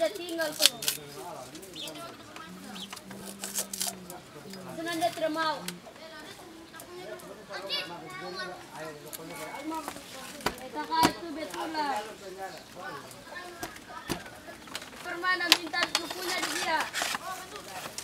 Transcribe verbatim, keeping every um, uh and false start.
dia tinggal tuh. Senang dia tidak mau. Kakak itu betul lah. Permana minta sukunya dia.